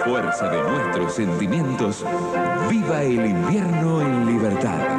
fuerza de nuestros sentimientos, viva el invierno en libertad.